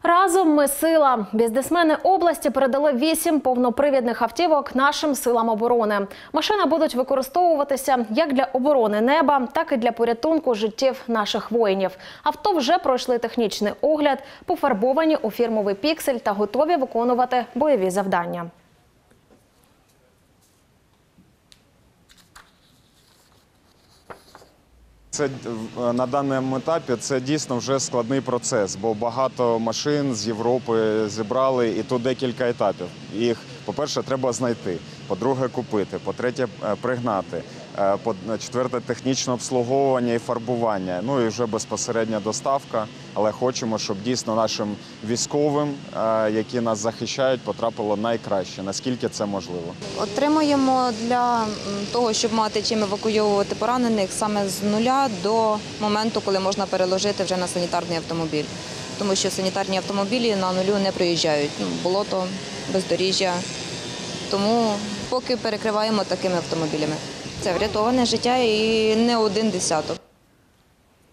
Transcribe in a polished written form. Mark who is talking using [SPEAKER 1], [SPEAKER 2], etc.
[SPEAKER 1] Разом ми сила. Бізнесмени області передали 8 повнопривідних автівок нашим силам оборони. Машини будуть використовуватися як для оборони неба, так і для порятунку життів наших воїнів. Авто вже пройшли технічний огляд, пофарбовані у фірмовий піксель та готові виконувати бойові завдання.
[SPEAKER 2] На даному етапі це дійсно вже складний процес, бо багато машин з Європи зібрали, і тут декілька етапів. Їх, по-перше, треба знайти, по-друге, купити, по-третє, пригнати, по-четверте, технічне обслуговування і фарбування, ну і вже безпосередня доставка. Але хочемо, щоб дійсно нашим військовим, які нас захищають, потрапило найкраще, наскільки це можливо.
[SPEAKER 3] Отримуємо для того, щоб мати чим евакуйовувати поранених саме з нуля до моменту, коли можна переложити вже на санітарний автомобіль. Тому що санітарні автомобілі на нулю не проїжджають. Болото, бездоріжжя. Тому поки перекриваємо такими автомобілями. Це врятоване життя і не один десяток.